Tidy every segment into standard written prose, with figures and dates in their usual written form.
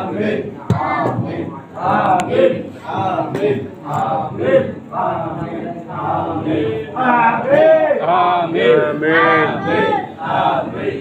Amin. Amin. Amin. Amin. Amin. Amin. Amin. Amin. Amin. Amin.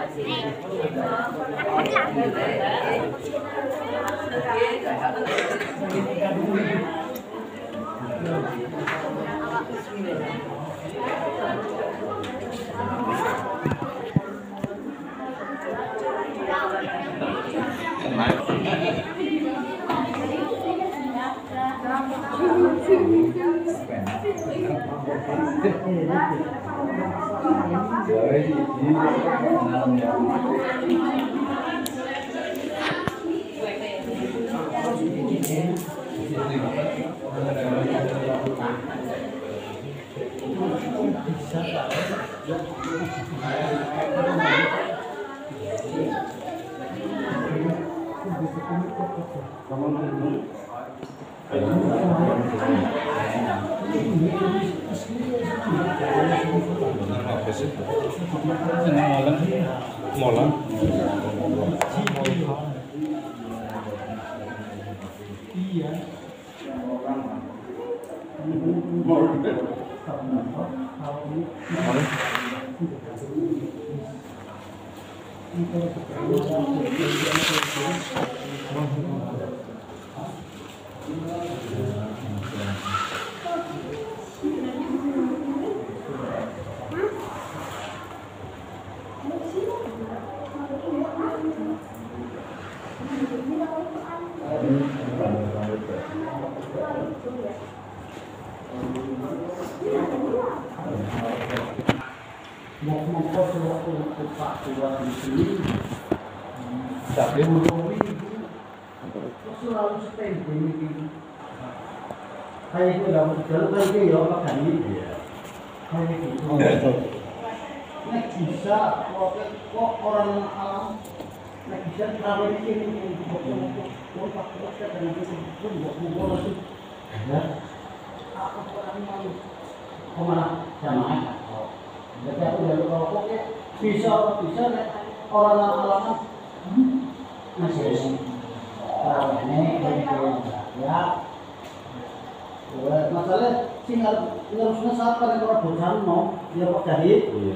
Masalah sing harusnya sabar yang ora bosan no, dia kok jahit. Iya.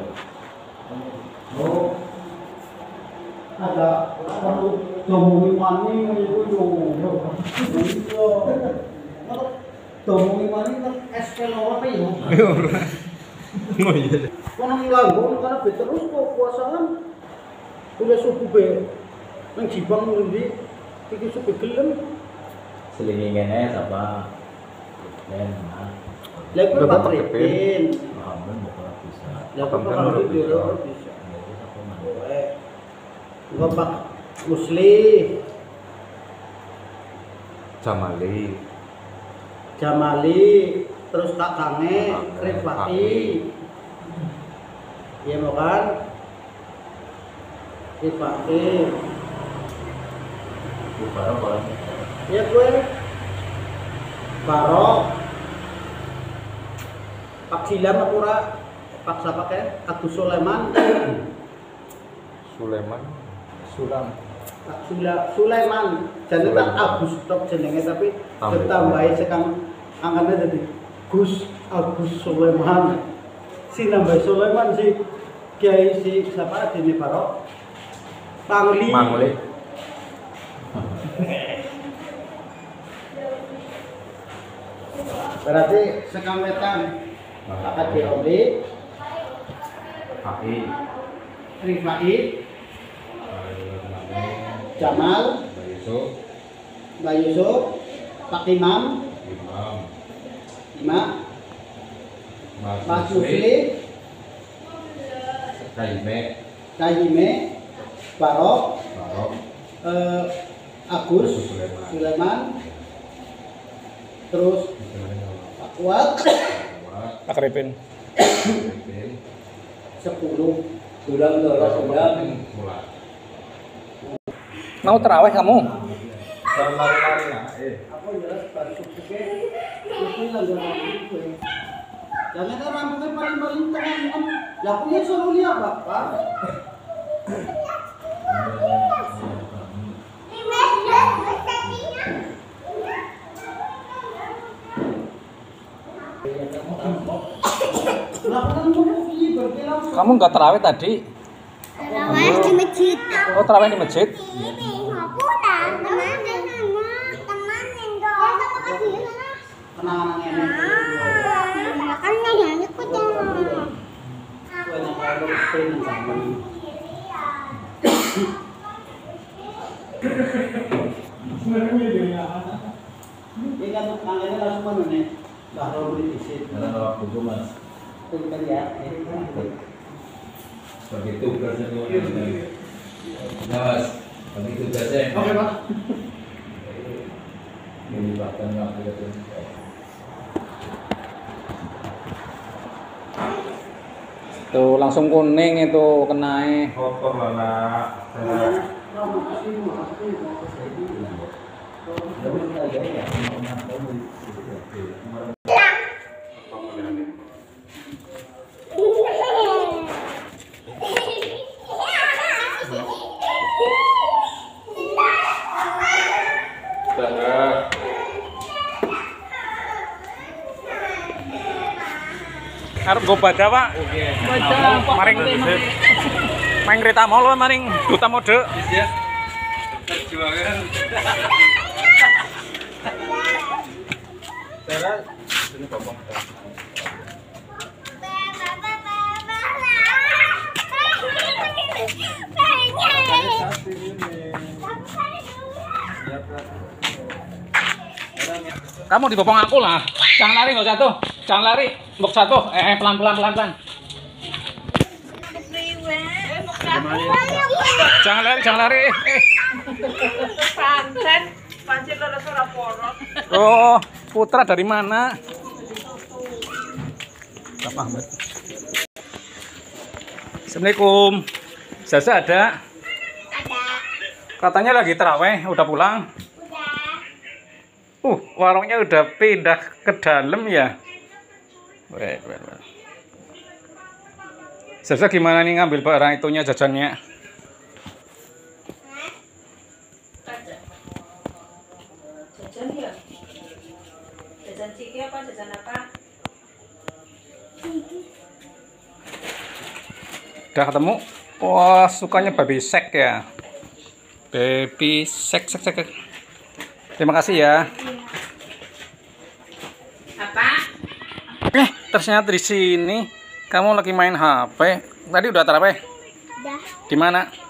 Oh. Ada perlu domongin maning itu yo. Iya. Domongin maning kan SP loro apa yo? Oh iya. Kono nganggo karena terus kok puasaan. Udah subuh be. Nang Jibang ndi iki subuh gelem. Selingingane sapa? Dan Lagi Pak Ripin. Alhamdulillah bakal bisa. Lagi bisa. Enggak Pak Musli. Jamali, terus Kak Kange, Rifati. Iya mau kan? Rifati. Barok orang. Iya gue. Barok. Pak Silam apura, Pak siapa ke? Agus Sulaiman. Sulam. Pak Sulaiman. Jadi tak Agus tok jenenge tapi ditambahi sekang angkanya jadi Gus Agus Sulaiman. Si nambah Sulaiman si Kiai si siapa ini Barok? Mangli. Berarti sekang wetan Pak Dioli, Rifai, Jamal, Mbak Yusuf, Pak Imam, Mas Musli, Kahime, Barok, Agus Sulaiman, terus Pak Kuat, Pak Ripin. 10. Mau terawih kamu? Aku jelas baru subuhnya itu yang itu. Jangan ada rambutnya paling tengah kan. Ya punya suruh lihat Bapak. Kamu nggak terawih tadi? Terawih di masjid. Oh, terawih di masjid. Kenangan ini. Ini kan tangannya langsung mana nih? Baru beli di sini. Karena kalau buku mas, Itu kan ya. bagi tugasnya nah mas, bagi tugasnya. Oke, Pak. Melibatkan waktu itu. Tuh langsung kuning itu kenai. Kotor lah nak. Arep go baca, Pak. Maring maring kereta mau maring duta mode. Perjuangan. Sarah, sini bapak. Kamu dibopong aku lah. Jangan lari, nggak jatuh. Jangan lari, mbok jatuh. Pelan pelan pelan pelan. Jangan lari, jangan lari. Pancen loro ora porot. Oh, putra dari mana? Pak Ahmad. Assalamualaikum. Zaza ada? Ada. Katanya lagi terawih, udah pulang? Udah. Warungnya udah pindah ke dalam ya? Wait. Zaza gimana nih ngambil barang itunya jajannya? Jajan ya? Jajan ciki apa jajan apa? Udah ketemu? Wah, sukanya baby sek ya? Baby sek. Terima kasih ya. Apa? Ternyata di sini kamu lagi main HP. Tadi udah terawih? Udah. Di mana?